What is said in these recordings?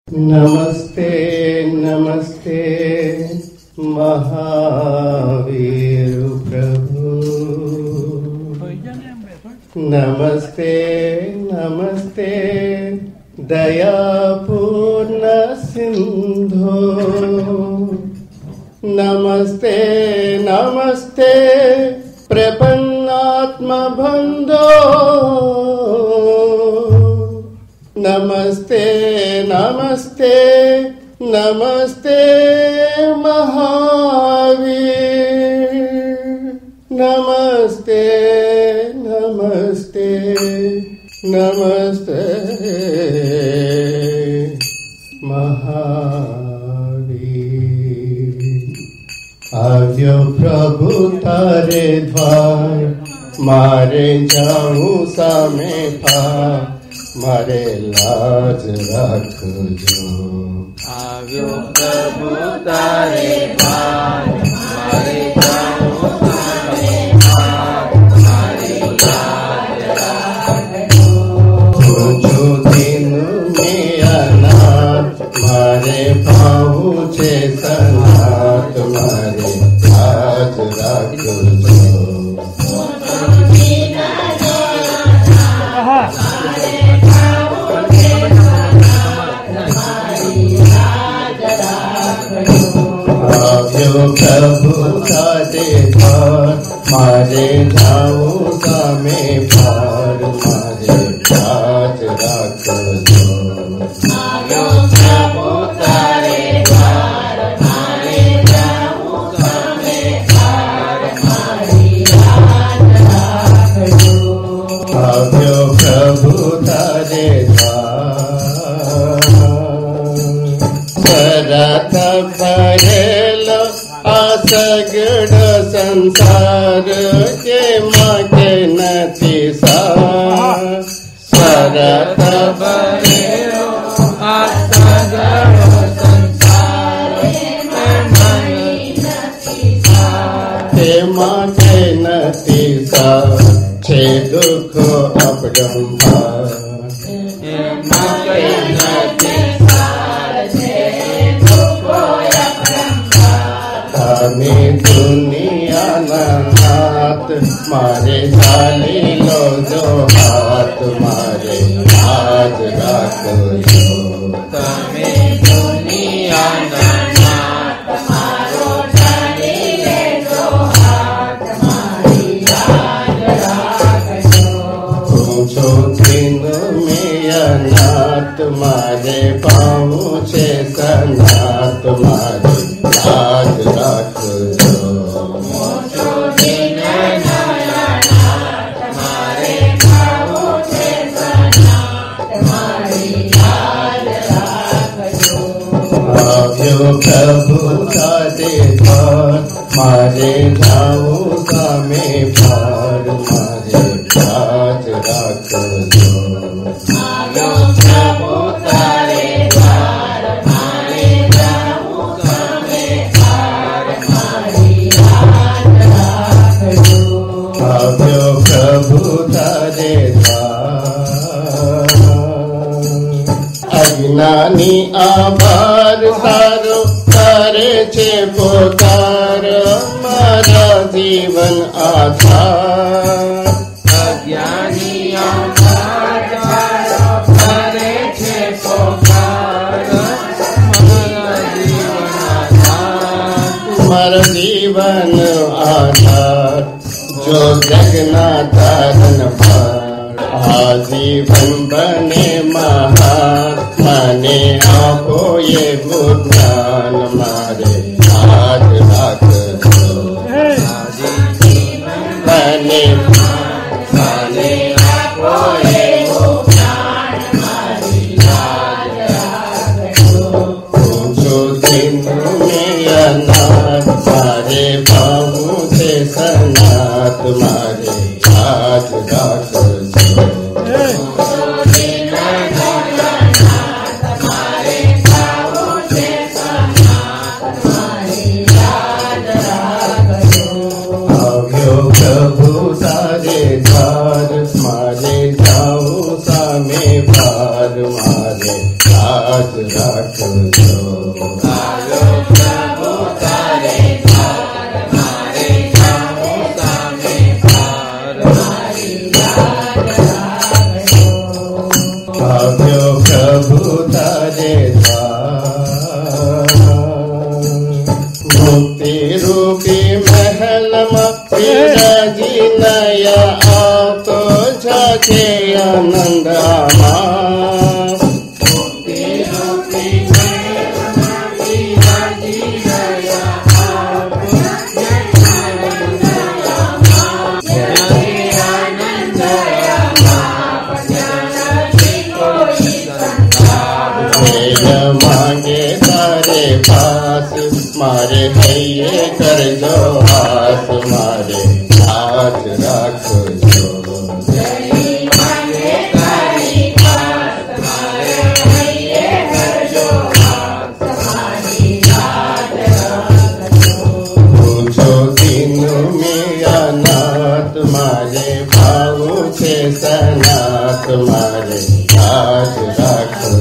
नमस्ते नमस्ते महावीर प्रभु, नमस्ते नमस्ते दयापूर्ण सिंधु, नमस्ते नमस्ते प्रपन्नात्म बंधो, नमस्ते नमस्ते नमस्ते महावीर, नमस्ते नमस्ते नमस्ते महावीर। आव्यो प्रभु तारे द्वार, मारे जाऊं सामे पार, मारे लाज रखजो। आव्यो प्रभु तारे द्वार, मारे जाऊं सामे पार, मारे लाज रखजो। जो दिन में अनाथ, मारे पहुँचे सनाथ, मारे लाज रखजो। आव्यो प्रभु तारे द्वार, मारे जाऊं सामे पार, मारे लाज रखजो। आव्यो प्रभु तारे द्वार, मारे जाऊं सामे पार, मारी लाज रखजो। आव्यो प्रभु तारे द्वार, भरत भरेलो असगड़ संसार के माके नति सार, भरत भरेलो असगड़ संसार के माके नति सार, छे दुख अपरंपार, हमें दुनिया नाथ, मारे डाली लो जो हाथ, मारे लाज रखजो। तमें दुनिया नाथ, मारो डाली ले जो हाथ, मारी लाज रखजो। पूछो दिन में अनाथ, मारे पहुँचे सनाथ, मारे लाज रखजो। पूछो दिन अनाथ, मारे पहुँचे सनाथ, मारी लाज रखजो। आव्यो प्रभु तारे द्वार, मारे जाऊं सामे पार, मारे लाज रखजो। आव्यो प्रभु तारे द्वार, मारे जाऊं सामे पार, मारी लाज रखजो। आव्यो प्रभु तारे द्वार, अज्ञानी आभार तारो करे छे पोकार, मारा जीवन आधार। अज्ञानी आभार तारो करे छे पोकार, मारा जीवन आधार। मारा जीवन आधार, जो जगना तारन पार, आजीवन बने महान, मने आपो ये बुद्धान, मारे लाज रखजो। आजीवन बने मने आपो ये बुद्धान, मारी लाज रखजो। पूछो दिन में अनाथ, मारे पहुँचे सनाथ, मारे लाज रखजो। दिन अनाथ, मारे पहुँचे सनाथ, રાખજો આવ્યો પ્રભુ તારે દ્વાર મારે જાઉં સામે પાર મારી યાદ રાખજો આવ્યો પ્રભુ તારે દ્વાર મુક્તિ રૂપી મહેલમાં બિરાજી નયા આવતો જશે આનંદમાં मांगे तारे पास मारे हइये करजो हाथ मारे हाथ राखो मांगे तारी पास मारे हइये करजो हाथ मारी याद રાખજો पूछो दिन में अनाथ मारे भाव छे सनाथ मारे हाथ राखो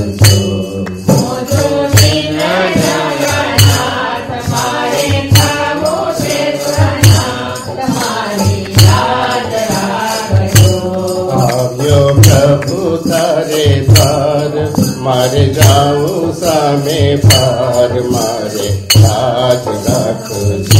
प्रभु तारे द्वार मारे जाऊं सामे पार मारे हाथ राखो